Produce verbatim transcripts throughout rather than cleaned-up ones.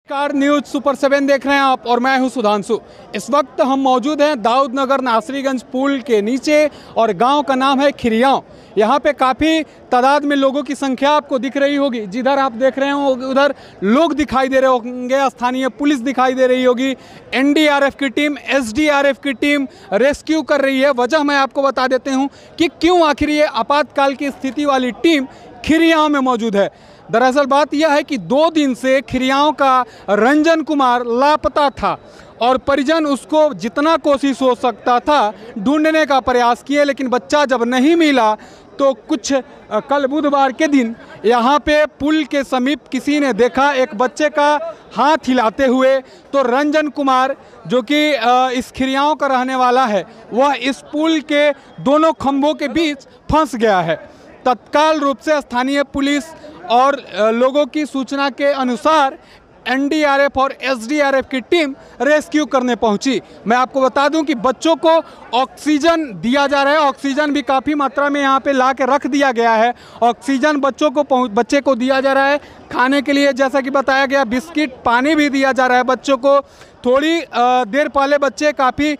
Car news super seven देख रहे हैं आप और मैं हूं सुधांशु। इस वक्त हम मौजूद हैं दाऊद नगर नासरीगंज पुल के नीचे और गांव का नाम है खिरियाव। यहां पे काफ़ी तादाद में लोगों की संख्या आपको दिख रही होगी। जिधर आप देख रहे हो उधर लोग दिखाई दे रहे होंगे, स्थानीय पुलिस दिखाई दे रही होगी, एन डी आर एफ की team, S D R F की टीम रेस्क्यू कर रही है। वजह मैं आपको बता देते हूँ कि क्यों आखिर ये आपातकाल की स्थिति वाली टीम खिरियाव में मौजूद है। दरअसल बात यह है कि दो दिन से खिरियाव का रंजन कुमार लापता था और परिजन उसको जितना कोशिश हो सकता था ढूंढने का प्रयास किए, लेकिन बच्चा जब नहीं मिला तो कुछ कल बुधवार के दिन यहाँ पे पुल के समीप किसी ने देखा एक बच्चे का हाथ हिलाते हुए। तो रंजन कुमार जो कि इस खिरियाव का रहने वाला है, वह इस पुल के दोनों खंभों के बीच फंस गया है। तत्काल रूप से स्थानीय पुलिस और लोगों की सूचना के अनुसार एन डी आर एफ और एस डी आर एफ की टीम रेस्क्यू करने पहुंची। मैं आपको बता दूं कि बच्चों को ऑक्सीजन दिया जा रहा है। ऑक्सीजन भी काफ़ी मात्रा में यहां पे ला के रख दिया गया है। ऑक्सीजन बच्चों को बच्चे को दिया जा रहा है। खाने के लिए जैसा कि बताया गया बिस्किट पानी भी दिया जा रहा है बच्चों को। थोड़ी देर पहले बच्चे काफ़ी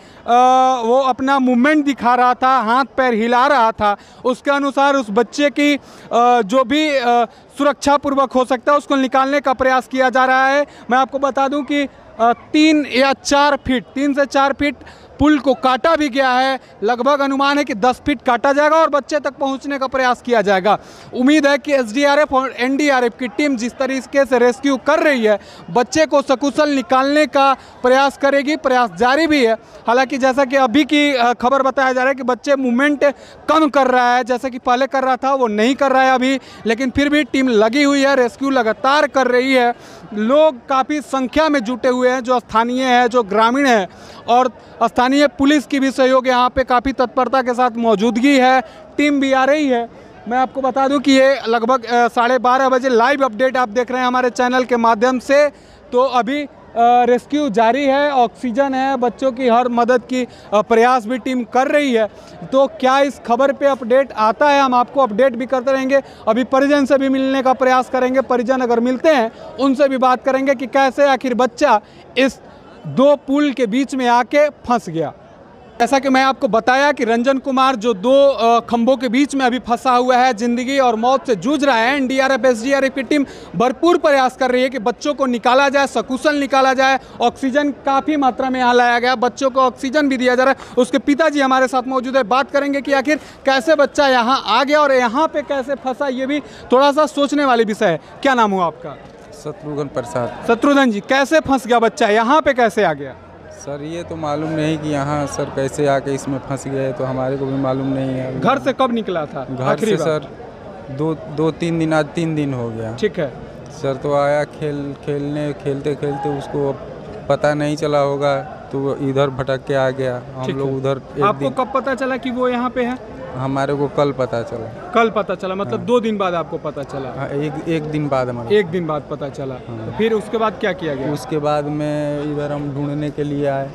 वो अपना मूवमेंट दिखा रहा था, हाथ पैर हिला रहा था। उसके अनुसार उस बच्चे की जो भी सुरक्षापूर्वक हो सकता है उसको निकालने का प्रयास किया जा रहा है। मैं आपको बता दूं कि तीन या चार फीट तीन से चार फीट पुल को काटा भी गया है। लगभग अनुमान है कि दस फीट काटा जाएगा और बच्चे तक पहुंचने का प्रयास किया जाएगा। उम्मीद है कि एस डी आर एफ और एन डी आर एफ की टीम जिस तरीके से रेस्क्यू कर रही है बच्चे को सकुशल निकालने का प्रयास करेगी। प्रयास जारी भी है। हालांकि जैसा कि अभी की खबर बताया जा रहा है कि बच्चे मूवमेंट कम कर रहा है, जैसा कि पहले कर रहा था वो नहीं कर रहा है अभी, लेकिन फिर भी टीम लगी हुई है, रेस्क्यू लगातार कर रही है। लोग काफ़ी संख्या में जुटे हुए हैं, जो स्थानीय है, जो ग्रामीण है, और स्थानीय पुलिस की भी सहयोग यहाँ पे काफ़ी तत्परता के साथ मौजूदगी है। टीम भी आ रही है। मैं आपको बता दूं कि ये लगभग साढ़े बारह बजे लाइव अपडेट आप देख रहे हैं हमारे चैनल के माध्यम से। तो अभी रेस्क्यू जारी है, ऑक्सीजन है, बच्चों की हर मदद की प्रयास भी टीम कर रही है। तो क्या इस खबर पे अपडेट आता है, हम आपको अपडेट भी करते रहेंगे। अभी परिजन से भी मिलने का प्रयास करेंगे। परिजन अगर मिलते हैं उनसे भी बात करेंगे कि कैसे आखिर बच्चा इस दो पुल के बीच में आके फंस गया। ऐसा कि मैं आपको बताया कि रंजन कुमार जो दो खंभों के बीच में अभी फंसा हुआ है, जिंदगी और मौत से जूझ रहा है। N D R F S D R F की टीम भरपूर प्रयास कर रही है कि बच्चों को निकाला जाए, सकुशल निकाला जाए। ऑक्सीजन काफ़ी मात्रा में यहाँ लाया गया, बच्चों को ऑक्सीजन भी दिया जा रहा है। उसके पिताजी हमारे साथ मौजूद है। बात करेंगे कि आखिर कैसे बच्चा यहाँ आ गया और यहाँ पे कैसे फंसा, ये भी थोड़ा सा सोचने वाली विषय है। क्या नाम हुआ आपका? शत्रुघ्न प्रसाद। शत्रुघ्न जी, कैसे फंस गया बच्चा, यहाँ पे कैसे आ गया? सर ये तो मालूम नहीं कि यहाँ सर कैसे आके इसमें फंस गए, तो हमारे को भी मालूम नहीं है। घर से कब निकला था? घर से सर दो दो तीन दिन आज तीन दिन हो गया। ठीक है सर। तो आया खेल खेलने खेलते खेलते उसको पता नहीं चला होगा तो इधर भटक के आ गया। हम लोग उधर। आपको कब पता चला कि वो यहाँ पे है? हमारे को कल पता चला। कल पता चला मतलब हाँ। दो दिन बाद आपको पता चला? हाँ, एक एक दिन बाद हमारे एक दिन बाद पता चला। हाँ। तो फिर उसके बाद क्या किया गया? उसके बाद में इधर हम ढूंढने के लिए आए,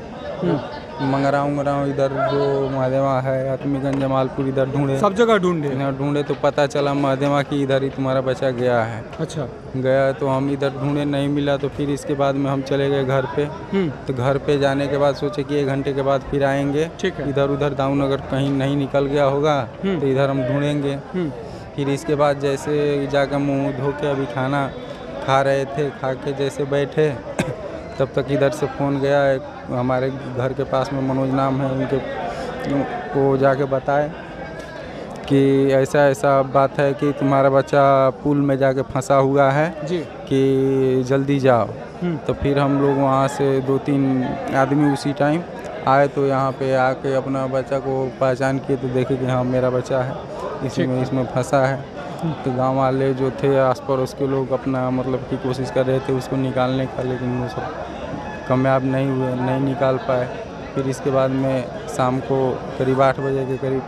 मंगरा उंगरा इधर जो महादेवा है, आत्मीगंज, जमालपुर, इधर ढूंढे, सब जगह ढूंढे। ढूंढे तो पता चला महादेवा की इधर ही तुम्हारा बच्चा गया है। अच्छा। गया तो हम इधर ढूंढे, नहीं मिला तो फिर इसके बाद में हम चले गए घर पे। तो घर पे जाने के बाद सोचे कि एक घंटे के बाद फिर आएंगे। ठीक है। इधर उधर दाऊन अगर कहीं नहीं निकल गया होगा तो इधर हम ढूंढेंगे। फिर इसके बाद जैसे जाकर मुँह धो के अभी खाना खा रहे थे, खा के जैसे बैठे तब तक इधर से फ़ोन गया। एक हमारे घर के पास में मनोज नाम है, उनके को जाके बताए कि ऐसा ऐसा बात है कि तुम्हारा बच्चा पुल में जाके फंसा हुआ है जी, कि जल्दी जाओ। तो फिर हम लोग वहाँ से दो तीन आदमी उसी टाइम आए, तो यहाँ पे आके अपना बच्चा को पहचान किए तो देखे कि हाँ मेरा बच्चा है, इसमें इसमें फंसा है। तो गांव वाले जो थे आस पड़ोस के लोग अपना मतलब की कोशिश कर रहे थे उसको निकालने का, लेकिन वो सब कामयाब नहीं हुए, नहीं निकाल पाए। फिर इसके बाद में शाम को करीब आठ बजे के करीब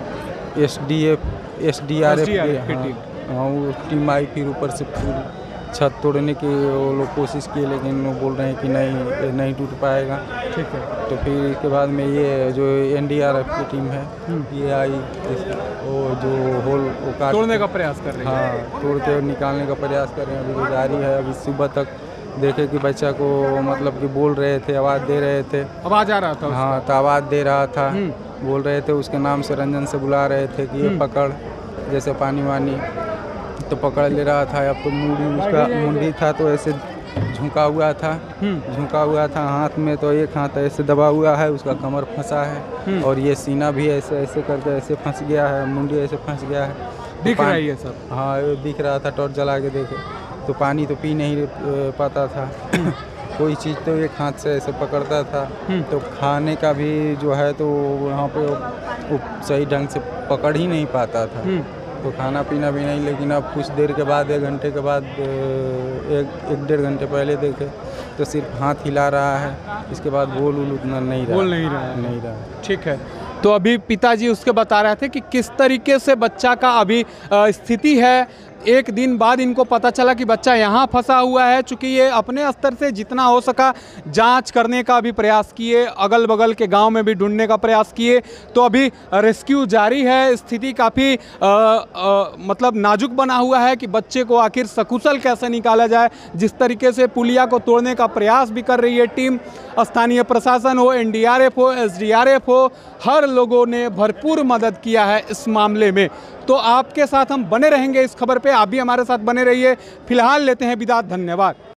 S D F S D R F की हाँ वो टीम आई, फिर ऊपर से पुल छत तोड़ने की वो लोग कोशिश किए, लेकिन वो बोल रहे हैं कि नहीं, ये नहीं टूट पाएगा। ठीक है। तो फिर इसके बाद में ये जो एन डी आर एफ की टीम है ये आई, वो जो होल वो काट तोड़ने का प्रयास कर रही है। हाँ, तोड़ के निकालने का प्रयास कर रहे हैं। अभी जारी है। अभी सुबह तक देखे कि बच्चा को मतलब कि बोल रहे थे, आवाज़ दे रहे थे, आवाज़ आ रहा था। हाँ, तो आवाज़ दे रहा था, बोल रहे थे, उसके नाम से रंजन से बुला रहे थे कि ये पकड़, जैसे पानी वानी, तो पकड़ ले रहा था। अब तो मुंडी, उसका मुंडी था तो ऐसे झुका हुआ था, झुका हुआ था हाथ में, तो एक हाथ ऐसे दबा हुआ है, उसका कमर फंसा है, और ये सीना भी ऐसे ऐसे करके ऐसे फंस गया है, मुंडी ऐसे फंस गया है। दिख रहा है ये सब? हाँ, ये दिख रहा था, टॉर्च जला के देखे तो पानी तो पी नहीं पाता था। कोई चीज़ तो एक हाथ से ऐसे पकड़ता था, तो खाने का भी जो है तो वहाँ पे वो सही ढंग से पकड़ ही नहीं पाता था, तो खाना पीना भी नहीं। लेकिन अब कुछ देर के बाद, एक घंटे के बाद, एक एक डेढ़ घंटे पहले देखे तो सिर्फ हाथ हिला रहा है, इसके बाद बोल उल उतना नहीं रहा, बोल नहीं रहा है। नहीं रहा। ठीक है। तो अभी पिताजी उसके बता रहे थे कि किस तरीके से बच्चा का अभी स्थिति है। एक दिन बाद इनको पता चला कि बच्चा यहाँ फंसा हुआ है। चूँकि ये अपने स्तर से जितना हो सका जांच करने का भी प्रयास किए, अगल बगल के गांव में भी ढूंढने का प्रयास किए, तो अभी रेस्क्यू जारी है। स्थिति काफ़ी मतलब नाजुक बना हुआ है कि बच्चे को आखिर सकुशल कैसे निकाला जाए। जिस तरीके से पुलिया को तोड़ने का प्रयास भी कर रही है टीम, स्थानीय प्रशासन हो, एन डी आर एफ हो, एस डी आर एफ हो, हर लोगों ने भरपूर मदद किया है इस मामले में। तो आपके साथ हम बने रहेंगे इस खबर पे, आप भी हमारे साथ बने रहिए। फिलहाल लेते हैं विदा, धन्यवाद।